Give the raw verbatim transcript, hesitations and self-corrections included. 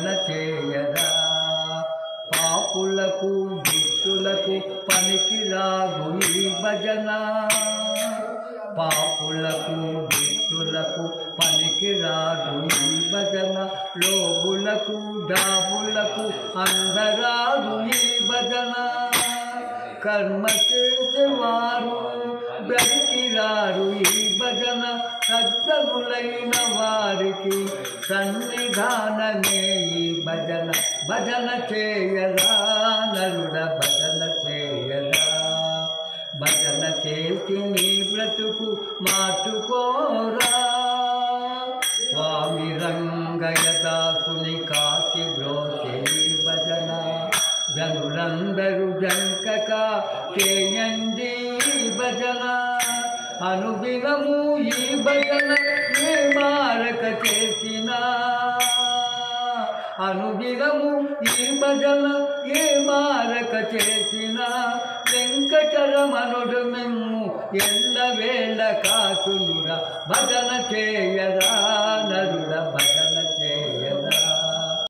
భజన చేయరా. పాపులకు దుష్టులకు పనికిరాదు ఈ భజన, పాపులకు దుష్టులకు పనికిరాదు ఈ భజన, లోగులకు డాబులకు అందరాదు ఈ భజన. కర్మ చేసేవారు బ్రతికిరారు ఈ భజన, సజ్జనులైన వారికి సన్నిధానమే ఈ భజన. భజన చేయరా నరుడ భజన చేయరా, భజన చేసి నీ బ్రతుకు మార్చుకోరా. స్వామి రంగయ్య దాసుని కాకి బ్రోచే భజన, జనులందరూ జంకక చేయండి భజన. అనుదినము ఈ భజన ఏ మారక చేసిన, అనుదినము ఈ భజన ఏ మారక చేసిన, వెంకటరమణుడు మిమ్ము ఎల్ల వేళ కాచునురా. భజన చేయరా